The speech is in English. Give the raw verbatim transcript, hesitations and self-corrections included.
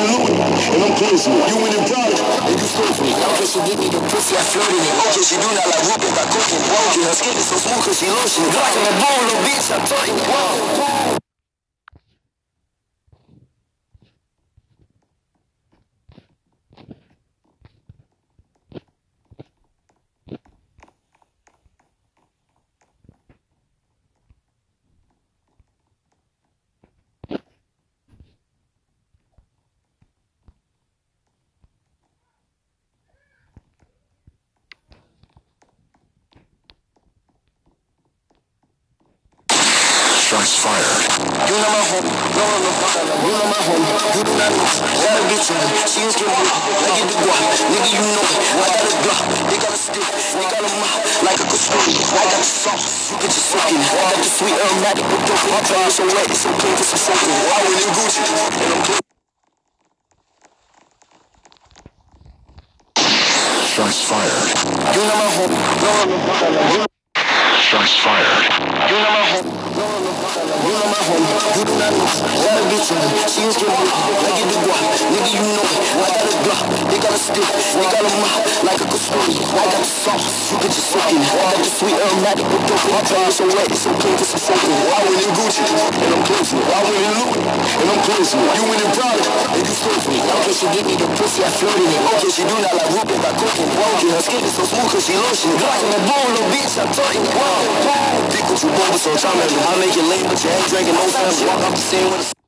Louis, and I'm close with it. You winning Prada, and you stole from me. Okay, she give me the pussy, I flirted it. Okay, she do not like whooping, got cooking. Okay, her skin is so smooth cause she lotion. Glock in the bowl, little bitch, I'm talking. Wow. Shots fired. You know my home, no, no, no, you know my home, you do not know. Got a bitch on, she is getting me, like it the guap, nigga you know, I got a block, they got a stick, they got a mouth, like a custodian, I got the sauce, you get your soaking, I got the sweet aromatic with dope, my tongue is so wet, it's so clean for some soaking, I went in Gucci, and I'm clean. Shots fired. You know my home, no, no, no, Shots fired. you know my home, no, no, you know my home, you do not know. Got a bitch on, she is getting me, like it the guap, nigga you know, I got a block, they got a stick, they got a mouth, like a custodian, I got the sauce, you get your soaking, I got the sweet aromatic with dope, my tongue is so wet, it's so clean for some soaking. I went in Gucci, and I'm close with it. I went in Louis, and I'm close with it. You went in Prada, and you stole from me. Okay, she give me the pussy, I flirted it. Okay, she do not like whooping, got cooking. Okay, her skin is so smooth cause she lotion. Glock in the bowl, little bitch, I'm talking. Wow, wow. Pick what you want, so try me. I make it lame, but you ain't drinking no time. Walk off the scene with a